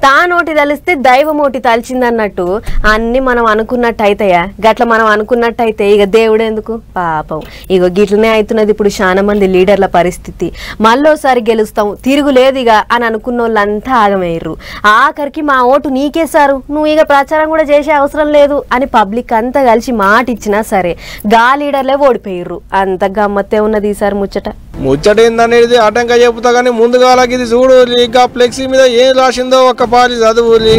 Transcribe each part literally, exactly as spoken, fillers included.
తానోటి తలిస్తే దైవమోటి తలిచిందన్నట్టు అన్ని మనం అనుకున్నట్టు అయితాయా? గట్ల మనం అనుకున్నట్టయితే ఇక దేవుడెందుకు పాపం. ఇగో గిట్లనే అవుతున్నది ఇప్పుడు చాలా మంది లీడర్ల పరిస్థితి. మళ్ళోసారి గెలుస్తాం తిరుగులేదు ఇక అని అనుకున్న వాళ్ళంతా ఆగమయ్యారు. ఆఖరికి మా ఓటు నీకేసారు, నువ్వు ఇక ప్రచారం కూడా చేసే అవసరం లేదు అని పబ్లిక్ అంతా కలిసి మాట ఇచ్చినా సరే గా లీడర్లే ఓడిపోయారు. అంత గమ్మత్తే ఉన్నది ఈసారి ముచ్చట. ముచ్చట ఏందనేది ఆటంక చెబుతా కానీ ముందుగా ఇది చూడు, ఇంకా ఫ్లెక్సీ మీద ఏం రాసిందో ఒక్క పారి చదువులి.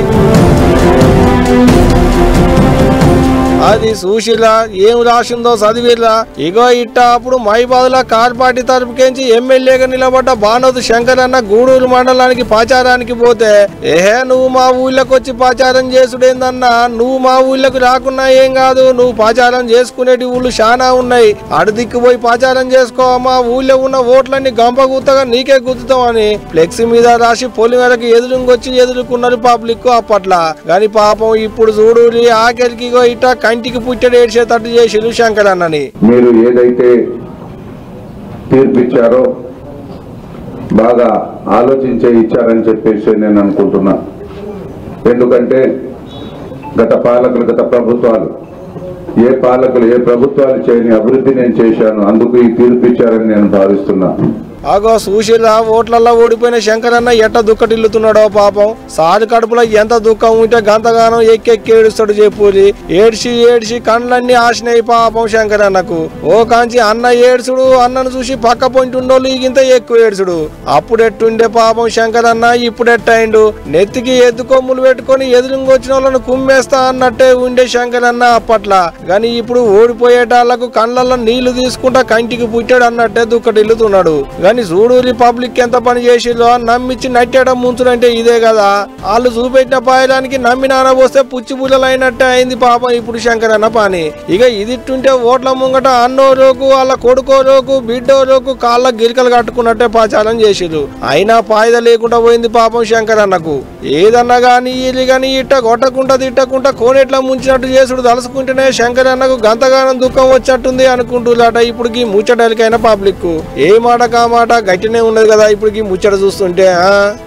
అది సుశీల ఏం రాసిందో చదివిలా. ఇగో ఇట్ట అప్పుడు మైబాదుల కార్ పార్టీ తరపుకేంచి ఎమ్మెల్యేగా నిలబడ్డ బానోతు శంకర్ అన్న గూడూరు మండలానికి ప్రచారానికి పోతే, ఏహే నువ్వు మా ఊళ్ళకి వచ్చి ప్రచారం చేసుడేందన్నా, నువ్వు మా ఊళ్ళకి రాకున్నా ఏం కాదు, నువ్వు ప్రచారం చేసుకునేటి ఊళ్ళు చాలా ఉన్నాయి, అడు దిక్కుపోయి ప్రచారం చేసుకో, మా ఊళ్ళో ఉన్న ఓట్లన్నీ గంప గుత్తగా నీకే గుద్దుతామని ఫ్లెక్సీ మీద రాసి పొలి మేరకు ఎదురుకొచ్చి ఎదుర్కొన్నారు పబ్లిక్ అప్పట్లా. గాని పాపం ఇప్పుడు చూడు ఆఖరికి ఇట్ట కంటికి పుట్టడి ఏడ్చేటట్టు చేసి శంకర్ అన్నని. మీరు ఏదైతే తీర్పిచ్చారో బాగా ఆలోచించే ఇచ్చారని చెప్పేసి నేను అనుకుంటున్నా. ఎందుకంటే గత పాలకులు గత ప్రభుత్వాలు ఏ పాలకులు ఏ ప్రభుత్వాలు చేయని అభివృద్ధి నేను చేశాను, అందుకు ఈ తీర్పిచ్చారని నేను భావిస్తున్నా. ఆగో సుశీల ఓట్లల్లో ఓడిపోయిన శంకర్ అన్న ఎట్ట దుఃఖటిల్లుతున్నాడో పాపం. సారి కడుపులో ఎంత దుఃఖం ఉంటే గంతగానం ఎక్కెక్కి ఏడుస్తాడు చెప్పురి. ఏడ్చి ఏడ్చి కండ్లన్నీ ఆశనాయి పాపం శంకర్ అన్నకు. ఓ కాంచి అన్న ఏడ్చుడు, అన్నను చూసి పక్క పొంటి ఉండోళ్ళు ఇంత ఎక్కువ ఏడ్చుడు. అప్పుడెట్టుండే పాపం శంకర్ అన్న, ఇప్పుడెట్టయిండు నెత్తికి ఎద్దు కొమ్ములు పెట్టుకుని ఎదురుకొచ్చిన వాళ్ళను కుమ్మేస్తా అన్నట్టే ఉండే శంకర్ అన్న అప్పట్లా. గాని ఇప్పుడు ఓడిపోయేటాళ్లకు కళ్ళల్లో నీళ్లు తీసుకుంటా కంటికి పుట్టాడు అన్నట్టే దుఃఖటిల్లుతున్నాడు. కానీ చూడు పబ్లిక్ ఎంత పని చేసిలో, నమ్మిచ్చి నట్టేయడం ముంచుడంటే ఇదే కదా. వాళ్ళు చూపెట్టిన పాయడానికి నమ్మి నానబోస్తే పుచ్చి బుల్లలు అయినట్టే అయింది పాపం ఇప్పుడు శంకర్ అన్న పని. ఇక ఇదిట్టుంటే ఓట్ల ముంగట అన్నో రోకు వాళ్ళ కొడుకో రోకు బిడ్డో రోకు కాళ్ళ గిరికలు కట్టుకున్నట్టే ప్రచారం చేసిరు. అయినా పాయిద లేకుండా పోయింది పాపం శంకర్ అన్నకు. ఏదన్నా గాని ఇది గాని ఇట్ట కొట్టకుండా తిట్టకుండా కోనేట్లా ముంచినట్టు చేసుడు తలుసుకుంటేనే శంకర్ అన్నకు గంతగానం దుఃఖం వచ్చేట్టుంది అనుకుంటున్నాట ఇప్పుడు ఈ ముచ్చటలకైన పబ్లిక్. ఏ మాట మాట గట్టినే ఉన్నది కదా ఇప్పుడు ముచ్చట చూస్తుంటే.